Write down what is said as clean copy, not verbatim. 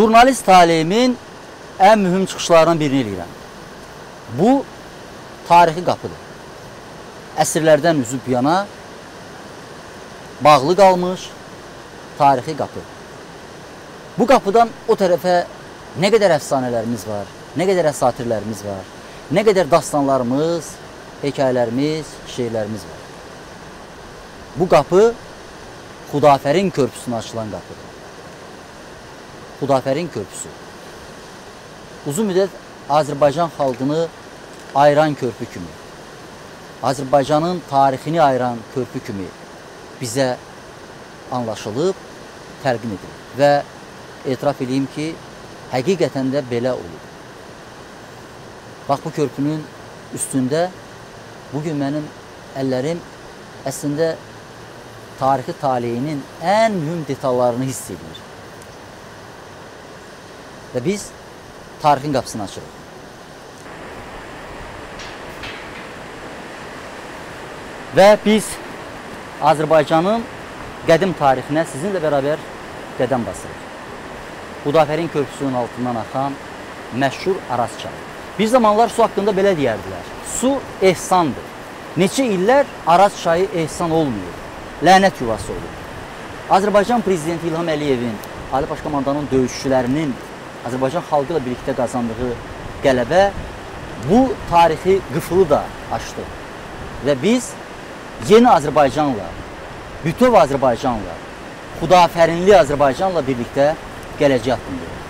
jurnalist talimin ən mühüm çıxışlarından birini eləyirəm. Bu, tarixi qapıdır. Əsrlərdən üzüb yana bağlı qalmış tarixi qapı. Bu qapıdan o tərəfə nə qədər əfsanələrimiz var, nə qədər əsatirlərimiz var, nə qədər dastanlarımız, hekayələrimiz, şeirlərimiz var. Bu qapı Xudafərin körpüsünə açılan qapıdır. Xudafərin körpüsü. Uzun müddət Azərbaycan xalqını ayıran körpü kimi, Azərbaycanın tarixini ayıran körpü kimi bizə anlaşılıb, təlqin edilir. Və etiraf edeyim ki, həqiqətən də belə olur. Bax, bu körpünün üstündə bugün mənim əllərim əslində tarixi taleyinin ən mühüm detallarını hiss edilir. Və biz tarixin qapısını açırıq. Və biz Azərbaycanın qədim tarixinə sizinlə bərabər qədəm basırıq. Xudafərin körpüsünün altından axan məşhur Araz çayı. Bir zamanlar su haqqında belə deyərdilər. Su ehsandır. Neçə illər Araz çayı ehsan olmuyor. Lənət yuvası olur. Azərbaycan prezidenti İlham Əliyevin, Ali Baş Komandanın döyüşçülərinin Azərbaycan xalqı ilə birlikdə qazandığı qələbə bu tarixi qıfılı da açdı. Və biz yeni Azərbaycanla, bütöv Azərbaycanla, Xudafərinli Azərbaycanla birlikdə gələcək haqqındayıq.